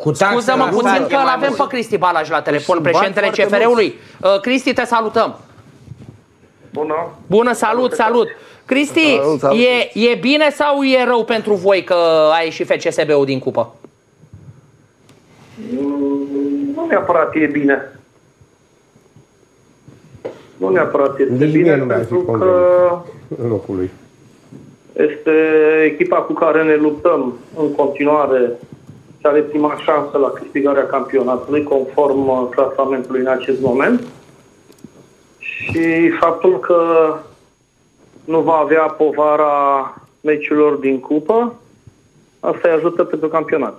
Scuză-mă puțin că l-avem pe Cristi Balaj la telefon, președintele CFR-ului. Cristi, te salutăm. Bună. Bună, salut. Cristi, e bine sau e rău pentru voi că a ieșit FCSB-ul din cupă? Nu neapărat e bine. Nu neapărat este bine, pentru că în locul lui. este echipa cu care ne luptăm în continuare și are prima șansă la câștigarea campionatului conform clasamentului în acest moment. Și faptul că nu va avea povara meciurilor din cupă, asta îi ajută pentru campionat.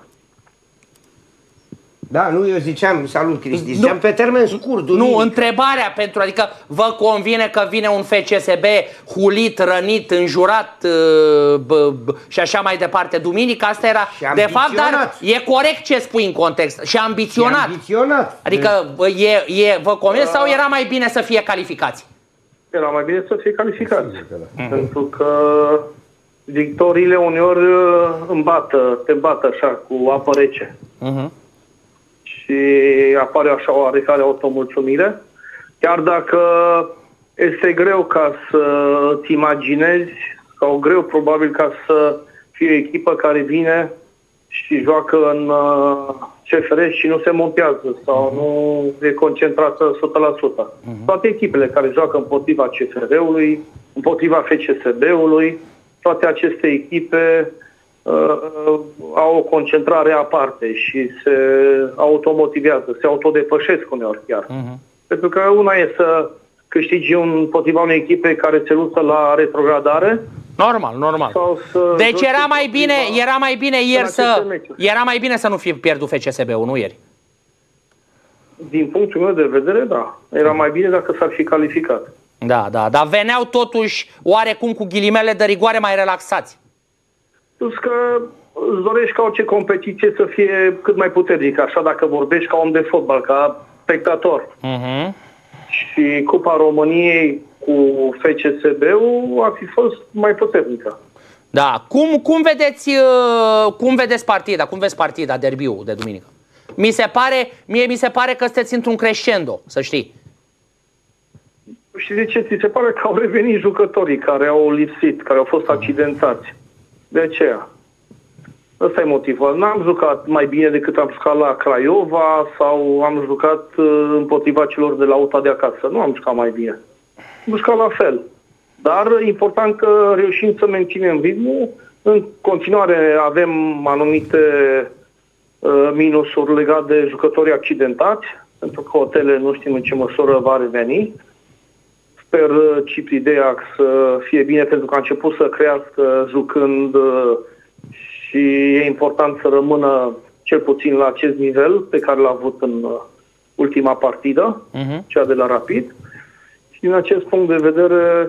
Da, nu, eu ziceam, salut Cristi, ziceam pe termen scurt. Nu, întrebarea pentru, adică vă convine că vine un FCSB hulit, rănit, înjurat și așa mai departe duminică, asta era, de fapt, dar e corect ce spui în context, și ambiționat. Adică vă convine sau era mai bine să fie calificați? Era mai bine să fie calificați, pentru că victoriile uneori te bată așa cu apă rece. Și apare așa o oarecare automulțumire. Chiar dacă este greu ca să îți imaginezi, sau greu probabil ca să fie o echipă care vine și joacă în CFR și nu se montează sau nu e concentrată 100%. Toate echipele care joacă împotriva CFR-ului, împotriva FCSB-ului, toate aceste echipe au o concentrare aparte și se automotivează, se autodepășesc uneori chiar. Pentru că una e să câștigi împotriva unei echipe care se luptă la retrogradare. Normal. Deci era mai bine ieri era mai bine să nu fi pierdut FCSB-ul, nu ieri. Din punctul meu de vedere, da. Era mai bine dacă s-ar fi calificat. Da, dar veneau totuși oarecum cu ghilimele de rigoare mai relaxați. Plus că îți dorești ca orice competiție să fie cât mai puternică, așa dacă vorbești ca om de fotbal, ca spectator. Și Cupa României cu FCSB-ul ar fi fost mai puternică. Da. Cum vedeți partida? Cum vezi partida, derbiul de duminică? Mie mi se pare că sunteți într-un crescendo, să știi. Și de ce? Ți se pare că au revenit jucătorii care au lipsit, care au fost accidentați. De aceea. Ăsta e motivul. N-am jucat mai bine decât am jucat la Craiova sau am jucat împotriva celor de la UTA de acasă. Nu am jucat mai bine. Am jucat la fel. Dar e important că reușim să menținem ritmul. În continuare avem anumite minusuri legate de jucătorii accidentați, pentru că Otele nu știm în ce măsură va reveni. Sper Ciprideac să fie bine, pentru că a început să crească jucând și e important să rămână cel puțin la acest nivel pe care l-a avut în ultima partidă, cea de la Rapid. Și din acest punct de vedere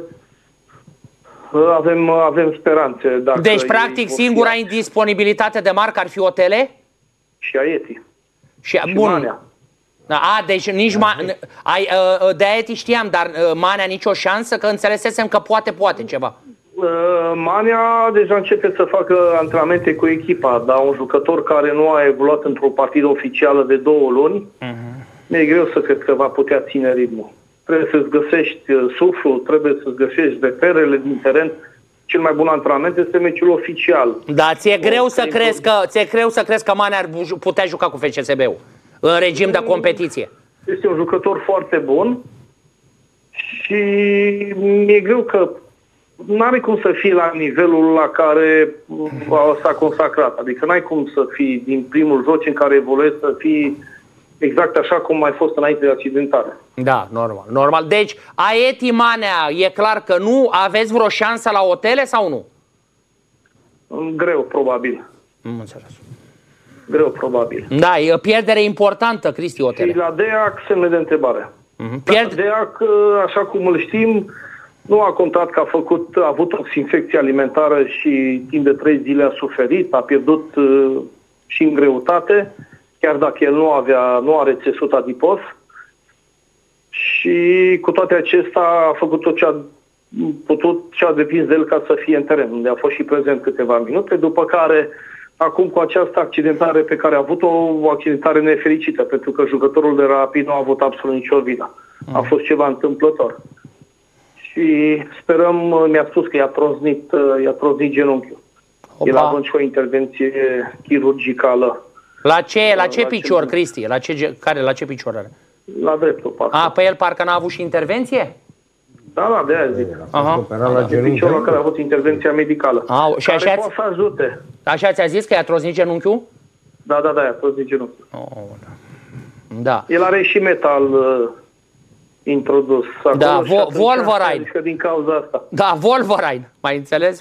avem speranțe. Dacă deci, practic, singura indisponibilitate de marcă ar fi Otele? Și Aieti. Și Manea. Deci nici de Aieti știam, dar Manea nicio șansă, că înțelesesem că poate ceva. Manea deja începe să facă antrenamente cu echipa, dar un jucător care nu a evoluat într-o partidă oficială de 2 luni, mi-e greu să cred că va putea ține ritmul. Trebuie să-ți găsești suflul, trebuie să-ți găsești reperele din teren. Cel mai bun antrenament este meciul oficial. Da, ți-e greu să crezi că Manea ar putea juca cu FCSB-ul în regim de competiție. Este un jucător foarte bun și mi-e greu că n-are cum să fie la nivelul la care s-a consacrat. Adică n-ai cum să fii din primul joc în care evoluezi să fii exact așa cum ai fost înainte de accidentare. Da, normal. Deci, Aieti, Manea, e clar că nu aveți vreo șansă la Otele sau nu? Greu, probabil. Nu înțeles. Greu, probabil. Da, e o pierdere importantă, Cristi Otele. Și la Deac semne de întrebare. Deac, așa cum îl știm, nu a contat că a avut o infecție alimentară și timp de 3 zile a suferit, a pierdut și în greutate, chiar dacă el nu are țesut adipos. Și cu toate acestea a făcut tot ce a putut, ce a depins de el ca să fie în teren, unde a fost și prezent câteva minute, după care acum cu această accidentare pe care a avut-o, o accidentare nefericită, pentru că jucătorul de Rapid nu a avut absolut nicio vină. A fost ceva întâmplător. Și sperăm, mi-a spus că i-a troznit genunchiul. Opa. El a avut și o intervenție chirurgicală. La ce picior, Cristi? La ce picior are? La dreptul, parcă. Pe el parcă n-a avut și intervenție? Da, de aia zic. La piciorul care a avut intervenția medicală. Și așa poate să ajute. Așa ți-a zis că i-a troznit genunchiul? Da, i-a troznit genunchiul. Da. El are și metal introdus acolo. Da, Wolverine. Din cauza asta. Da, Wolverine, mai înțeles?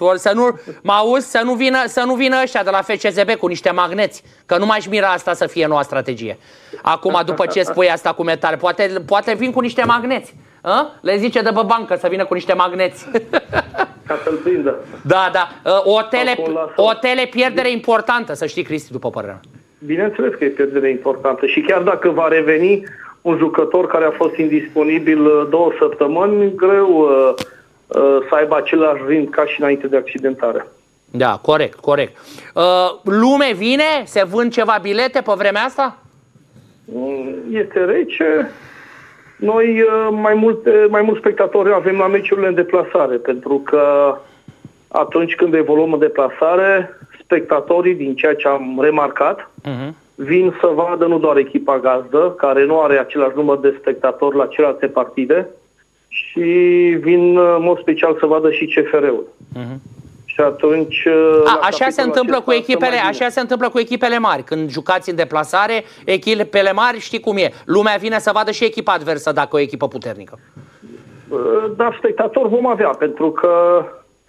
Să nu vină ăștia de la FCSB cu niște magneți, că nu m-aș mira asta să fie noua strategie. Acum, după ce spui asta cu metal, poate vin cu niște magneți. Le zice de pe bancă să vină cu niște magneți. Ca să-l prindă. Da. O pierdere importantă, să știi, Cristi, după părerea mea. Bineînțeles că e pierdere importantă și chiar dacă va reveni un jucător care a fost indisponibil 2 săptămâni, greu să aibă același ritm ca și înainte de accidentare. Da, corect. Lume vine? Se vând ceva bilete pe vremea asta? Este rece. Noi mai mulți spectatori avem la meciurile în deplasare, pentru că atunci când evoluăm în deplasare, spectatorii, din ceea ce am remarcat, vin să vadă nu doar echipa gazdă, care nu are același număr de spectatori la celelalte partide, și vin în mod special să vadă și CFR-ul. Și atunci... Așa se întâmplă cu echipele mari. Când jucați în deplasare, echipele mari, știi cum e. Lumea vine să vadă și echipa adversă dacă o echipă puternică. Dar spectatori vom avea, pentru că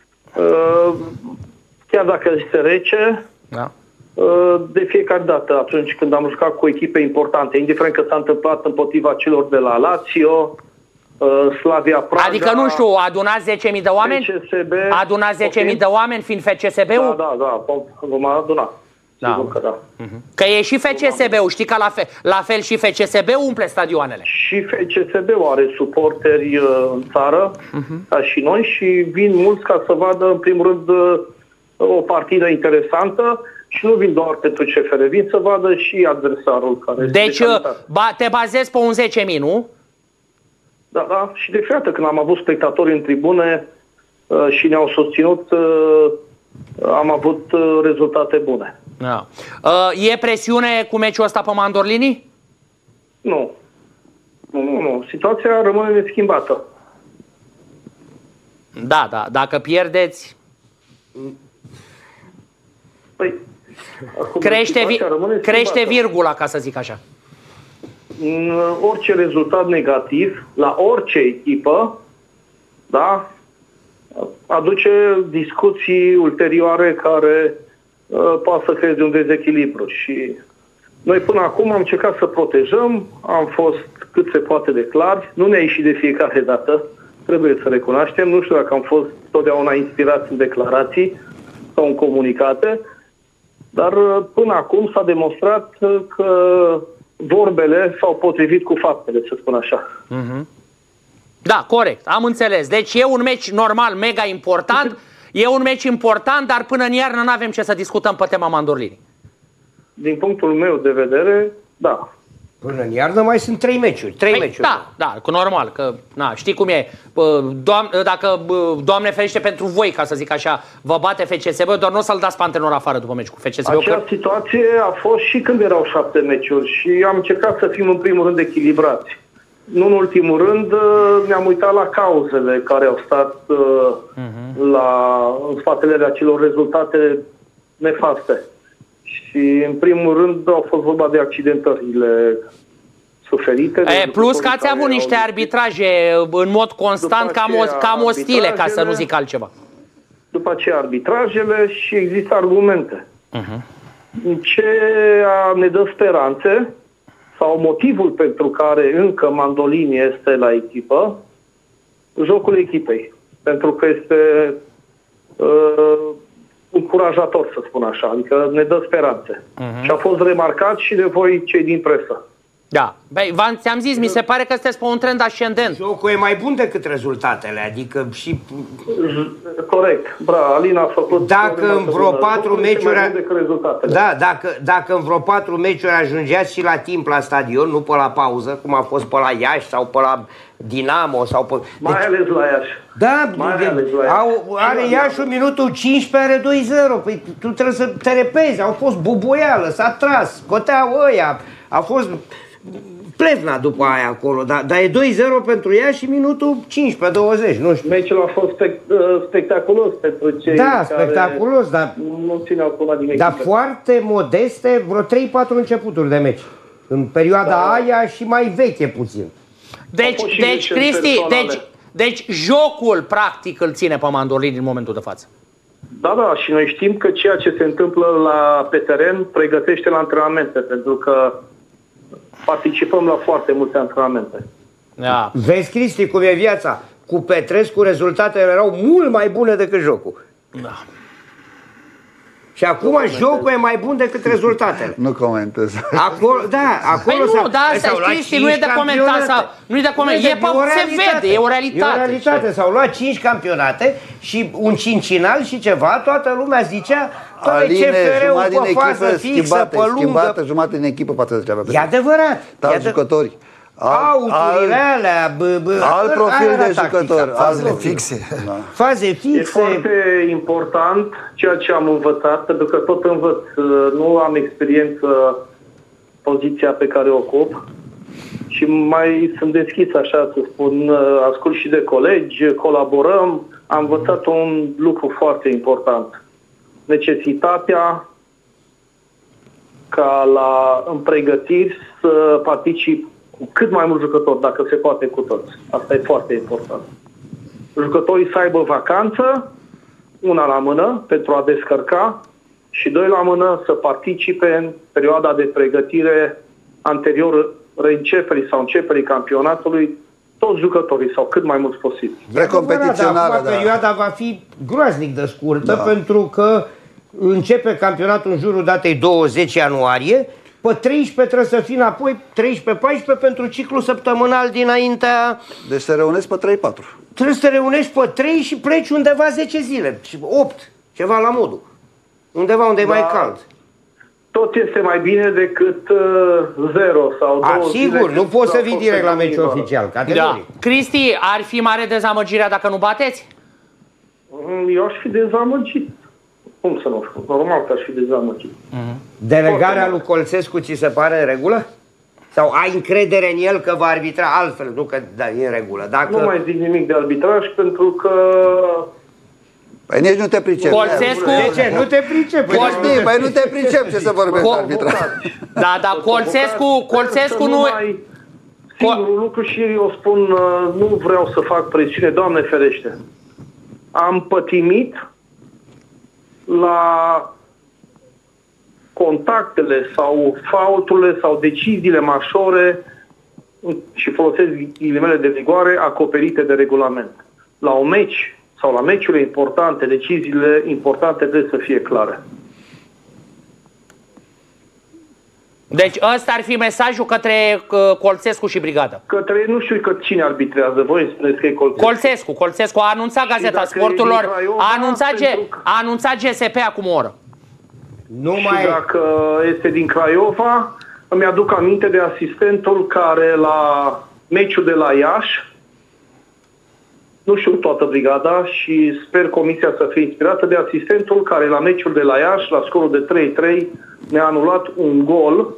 chiar dacă este rece, de fiecare dată atunci când am jucat cu echipe importante, indiferent că s-a întâmplat împotriva celor de la Lazio, Slavia Praga... Adică, nu știu, adunați 10.000 de oameni? FCSB, adunați 10.000 de oameni fiind FCSB-ul? Da, vom aduna. Sigur că da. Că e și FCSB-ul, știi că la fel și FCSB-ul umple stadioanele. Și FCSB-ul are suporteri în țară, ca și noi, și vin mulți ca să vadă, în primul rând, o partidă interesantă. Și nu vin doar pentru CFR, vin să vadă și adversarul care Deci te bazezi pe un 10.000, nu? Da, și de fiecare când am avut spectatori în tribune și ne-au susținut, am avut rezultate bune. Da. E presiune cu meciul ăsta pe Mandorlini? Nu. Situația rămâne neschimbată. Da, dacă pierdeți... Păi, crește virgula, ca să zic așa. Orice rezultat negativ la orice echipă, da, aduce discuții ulterioare care poate să creeze un dezechilibru. Și noi până acum am încercat să protejăm, am fost cât se poate de clari, nu ne-a ieșit de fiecare dată, trebuie să recunoaștem, nu știu dacă am fost totdeauna inspirați în declarații sau în comunicate, dar până acum s-a demonstrat că vorbele s-au potrivit cu faptele, să spun așa. Da, corect, am înțeles. Deci e un meci normal, mega important, e un meci important, dar până în iarnă nu avem ce să discutăm pe tema Mandorlini. Din punctul meu de vedere, da. Până în iarnă mai sunt 3 meciuri. 3 meciuri. Da, normal, că știi cum e. Dacă, Doamne ferește pentru voi, ca să zic așa, vă bate FCSB, doar nu o să-l dați pe antrenor afară după meci cu FCSB. Această situație a fost și când erau 7 meciuri și am încercat să fim în primul rând echilibrați. Nu în ultimul rând, ne-am uitat la cauzele care au stat în spatele acelor rezultate nefaste. Și în primul rând au fost vorba de accidentările suferite. Plus că ați avut niște arbitraje în mod constant cam ostile, ca să nu zic altceva. După aceea arbitrajele și există argumente. Ce ne dă speranțe sau motivul pentru care încă Mandolini este la echipă, jocul echipei. Pentru că este încurajator, să spun așa, adică ne dă speranțe. Și a fost remarcat și de voi, cei din presă. Da. Băi, ți-am zis, mi se pare că sunteți pe un trend ascendent. Jocul e mai bun decât rezultatele, adică și... Corect. Alina a făcut... Dacă în vreo 4 meciuri... dacă în vreo 4 meciuri ajungeați și la timp la stadion, nu pe la pauză, cum a fost pe la Iași sau pe la Dinamo sau pe... Mai ales la Iași. Da, are Iașul minutul 15, are 2-0. Păi tu trebuie să te repezi, au fost bubuială, s-a tras, scoteau ăia, a fost... Plevna după aia acolo, dar e 2-0 pentru ea și minutul 15-20, nu știu. Meciul a fost spectaculos pentru cei spectaculos, dar nu țineau până din echipă. Dar foarte modeste, vreo 3-4 începuturi de meci. În perioada aia și mai veche puțin. Deci Cristi, deci jocul practic îl ține pe Mandolini în momentul de față. Da, și noi știm că ceea ce se întâmplă pe teren pregătește la antrenamente, pentru că participăm la foarte multe antrenamente. Da. Vezi, Cristi, cum e viața? Cu Petrescu rezultatele erau mult mai bune decât jocul. Da. Și acum jocul e mai bun decât rezultatele. Nu comentez. Acolo, păi nu, da, asta e, Cristi, nu e de comentat. Nu e de comentat, se vede, e o realitate. E o realitate, s-au luat 5 campionate și un cincinal și ceva, toată lumea zicea, Aline, CFR-ul pe fază fixă, pe lungă. Schimbată jumătate din echipă față de treaba. E adevărat. Dar jucători. Auturile alea, alt profil de jucător, fazele fixe. Da. Faze fixe. E foarte important ceea ce am învățat, pentru că tot învăț. Nu am experiență poziția pe care o ocup și mai sunt deschis, așa să spun, ascult și de colegi, colaborăm. Am învățat un lucru foarte important. Necesitatea ca în pregătiri să particip cu cât mai mulți jucători, dacă se poate cu toți. Asta e foarte important. Jucătorii să aibă vacanță, una la mână, pentru a descărca, și 2 la mână să participe în perioada de pregătire anterior începerii sau începerii campionatului, toți jucătorii sau cât mai mulți posibil. Precompetițională, da. Perioada va fi groaznic de scurtă, pentru că începe campionatul în jurul datei 20 ianuarie, pe 13 trebuie să fii înapoi, 13-14 pentru ciclu săptămânal dinaintea... Deci se reunesc pe 3-4. Trebuie să te reunești pe 3 și pleci undeva 10 zile, 8, ceva la modul. Undeva unde e mai cald. Tot este mai bine decât 0 sau 2 zile. Sigur, nu poți să vii direct la meciul oficial, categoric. Da. Cristi, ar fi mare dezamăgirea dacă nu bateți? Eu aș fi dezamăgit. Cum să nu fiu? Normal că aș fi dezamăgit. Delegarea lui Colțescu ți se pare în regulă? Sau ai încredere în el că va arbitra altfel? Nu că e în regulă. Nu mai zic nimic de arbitraj pentru că... Păi nici nu te pricep. Colțescu... De ce? Nu te pricep. Păi nu te pricep ce să vorbești arbitraj. Da, Colțescu nu... Singurul lucru, și eu spun, nu vreau să fac presiune, Doamne ferește. Am pătimit la contactele sau faulturile sau deciziile majore, și folosesc ghilimele de rigoare, acoperite de regulament. La un meci sau la meciurile importante, deciziile importante trebuie să fie clare. Deci ăsta ar fi mesajul către Colțescu și brigada. Către, nu știu că cine arbitrează, voi spuneți că e Colțescu. Colțescu a anunțat Gazeta Sporturilor, a anunțat GSP acum o oră. Dacă este din Craiova, îmi aduc aminte de asistentul care la meciul de la Iași, nu știu toată brigada și sper comisia să fie inspirată, de asistentul care la meciul de la Iași, la scorul de 3-3, ne-a anulat un gol,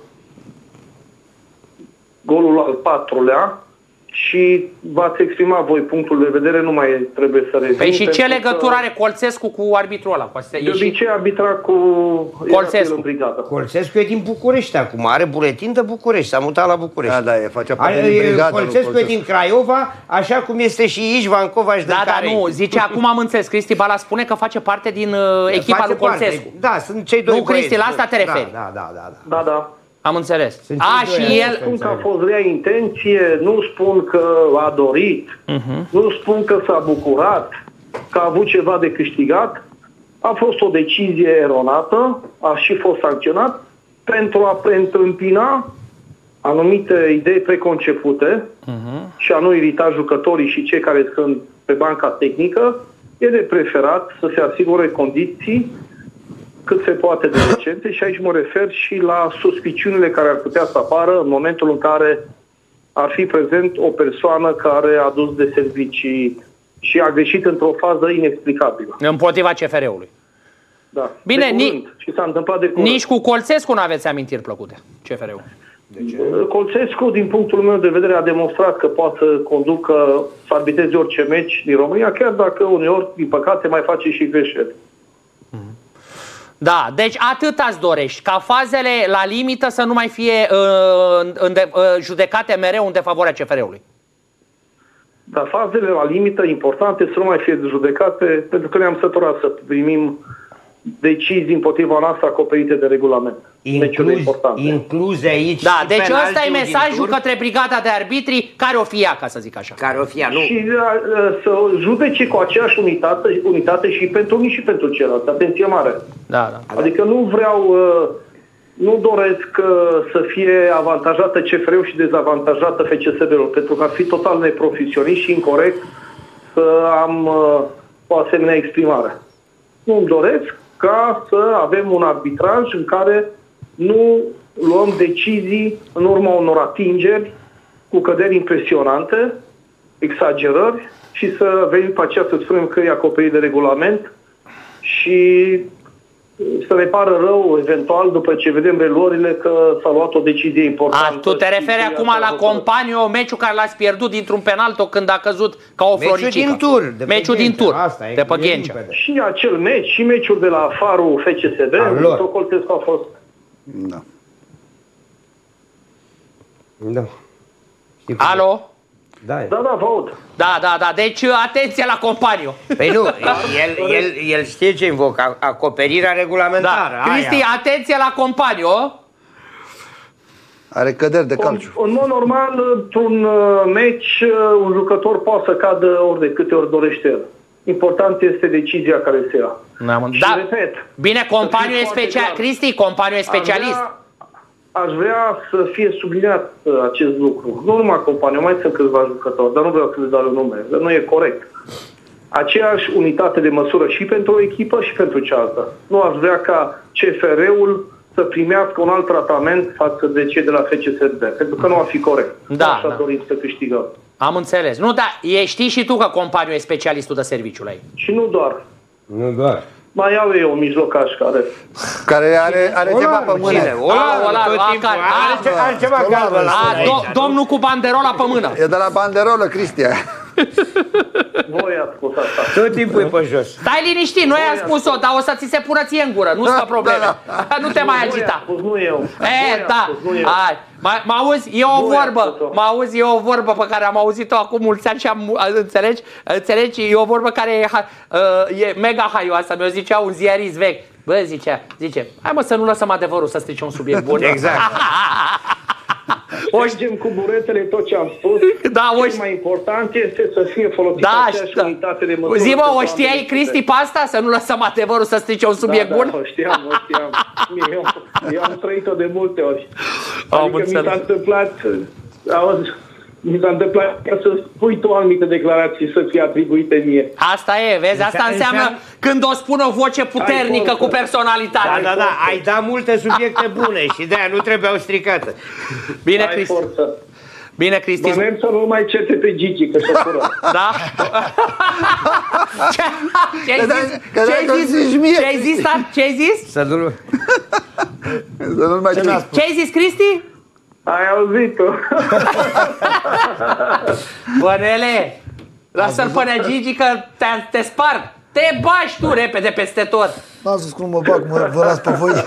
golul al 4-lea, și v-ați exprimat voi punctul de vedere, nu mai trebuie să revin. Păi și ce legătură are Colțescu cu arbitrul ăla? De obicei arbitra cu Colțescu. Colțescu e din București acum, are buletin de București, s-a mutat la București. Da, face parte din brigada. Colțescu e din Craiova, așa cum este și Ișvan Covaș din Carei. Da, nu, zice, acum am înțeles, Cristi Bala spune că face parte din echipa lui Colțescu. Da, sunt cei doi băieți. Nu, Cristi, la asta te referi. Da. Am înțeles. Și el... spun că a fost rea intenție, nu spun că a dorit, nu spun că s-a bucurat, că a avut ceva de câștigat. A fost o decizie eronată, a și fost sancționat pentru a preîntâmpina anumite idei preconcepute și a nu irita jucătorii și cei care sunt pe banca tehnică, e de preferat să se asigure condiții cât se poate de decente și aici mă refer și la suspiciunile care ar putea să apară în momentul în care ar fi prezent o persoană care a dus de servicii și a greșit într-o fază inexplicabilă. Împotriva CFR-ului. Da. Bine, și s-a întâmplat de curând. Nici cu Colțescu nu aveți amintiri plăcute, CFR-ul. Colțescu, din punctul meu de vedere, a demonstrat că poate să conducă, să arbitreze orice meci din România, chiar dacă uneori, din păcate, mai face și greșeli. Da, deci atât îți dorești, ca fazele la limită să nu mai fie judecate mereu în defavoarea CFR-ului. Dar fazele la limită importante să nu mai fie judecate, pentru că ne-am săturat să primim decizii împotriva noastră acoperite de regulament. Incluze aici. Da, deci ăsta e mesajul către brigada de arbitri, care o fie ea, ca să zic așa. Care o fie, nu. Și să judece cu aceeași unitate și pentru unii și pentru ceilalți. Atenție mare. Da. Adică nu doresc să fie avantajată CFR-ul și dezavantajată FCSB-ul, pentru că ar fi total neprofesionist și incorect să am o asemenea exprimare. Nu-mi doresc ca să avem un arbitraj în care nu luăm decizii în urma unor atingeri cu căderi impresionante, exagerări și să venim pe aceea să spunem că e acoperit de regulament și să ne pară rău, eventual, după ce vedem reluările, că s-a luat o decizie importantă. Tu te referi acum la Companiu, meciul care l-ați pierdut dintr-un penalti când a căzut ca o floricică. Meciul din tur, de pe Ghencea. Și acel meci, și meciul de la Farul FCSB, Colțescu a fost. Da. Da. Alo? Da, vă aud. Da. Deci, atenție la Companiu. Păi nu, el știe ce invocă, acoperirea regulamentară. Da. Cristi, atenție la Companiu. Are căderi de calciu. În mod normal, într-un meci, un jucător poate să cadă ori de câte ori dorește el. Important este decizia care se ia. Și repet. Bine, Companiu e specialist. Cristi, Companiu e specialist. Aș vrea să fie subliniat acest lucru. Nu numai Companiu, mai sunt câțiva jucători, dar nu vreau să le dau un nume. Dar nu e corect. Aceeași unitate de măsură și pentru o echipă și pentru cealaltă. Nu aș vrea ca CFR-ul să primească un alt tratament față de cei de la FCSB, pentru că nu ar fi corect. Așa dorim să câștigăm. Am înțeles. Nu, dar știi și tu că Companiu e specialistul de serviciu la ei. Și nu doar. Nu doar. Mai iau eu un mijlocaș care are ceva pe mână. Are ceva galben. Domnul cu banderola pe mână. E de la banderolă, Cristian. Voi ați spus asta. Tot timpul e pe jos. Stai liniștit, noi am spus-o, dar o să ți se pună ție în gură, nu-ți fă probleme. Nu te mai agita. Nu eu. Da. Mă auzi, e o vorbă pe care am auzit-o acum mulți ani și înțelegi? E o vorbă care e mega haioasă, mi-o zicea un ziarist vechi. Bă, zice, hai mă să nu lăsăm adevărul să strice un subiect bun. Exact. Mergem cu buretele tot ce am spus. Cel mai important este să fie folosită aceeași unitate de măsură. Zi-mă, o știai, Cristi, pe asta? Să nu lăsăm adevărul să strice un subiect bun? Da, o știam. Eu am trăit-o de multe ori. Adică mi s-a întâmplat, mi s-a întâmplat ca să spui tu anumite declarații să fie atribuite mie. Asta e, vezi? Asta înseamnă când o spun o voce puternică cu personalitate. Da, ai dat multe subiecte bune și de-aia nu trebuiau stricate. Bine, Cristi. Bine, Cristi. Mă să nu mai certe pe Gigi, că s-o fură. Da? Ce ai zis? Să nu... Ce ai zis, Cristi? Ai auzit-o. Bănele, lasă-l până Gigi că te sparg. Te bagi tu repede peste tot. Lasă-ți cum mă bag, vă las pe voi.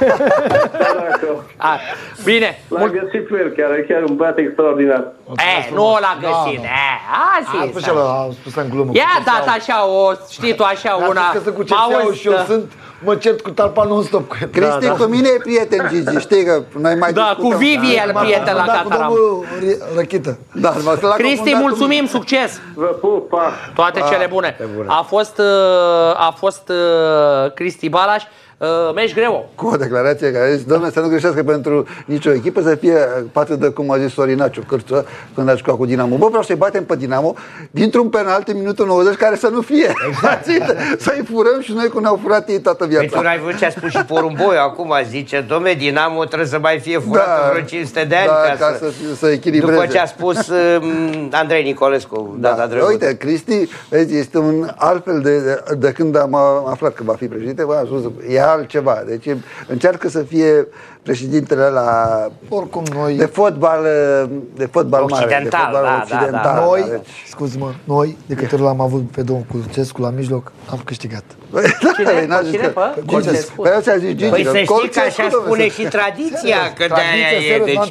Bine. L-a găsit pe el, chiar un băiat extraordinar. Nu l-a găsit. A spus în glumă. I-a dat așa, știi tu, așa una. Că sunt cu CSA-ul și eu sunt, mă cert cu Talpa non-stop cu el. Cristi, cu mine e prieten, Gigi, știi că noi mai discutăm. Da, cu Vivi el prieten la Cataram. Cu domnul Răchită. Cristi, mulțumim, succes! Vă pup, pa! Toate cele bune. A fost Cristi Balaș. Mergi greu. Cu o declarație care a zis, domnule, să nu greșească pentru nicio echipă să fie față de cum a zis Sorinaciu Cârță când a jucat cu Dinamo. Bă, vreau să-i batem pe Dinamo dintr-un penalti în minutul 90 care să nu fie. Exact. Să-i furăm și noi cum ne-au furat ei toată viața. Păi tu n-ai văzut ce a spus și Porumboiu acum, zice, dom'le, Dinamo trebuie să mai fie furat vreo 500 de ani ca să echilibreze. După ce a spus Andrei Nicolescu. Uite, Cristi, vezi, este un altfel de când am aflat că va fi președinte, e altceva. Deci încearcă să fie președintele la oricum noi de fotbal occidental, mare, de fotbal occidental. Noi, scuze-mă, noi de câte ori l-am avut pe domnul Culcescu la mijloc, am câștigat. Cine? Păi să știi că așa spune și tradiția, că de-aia e. Deci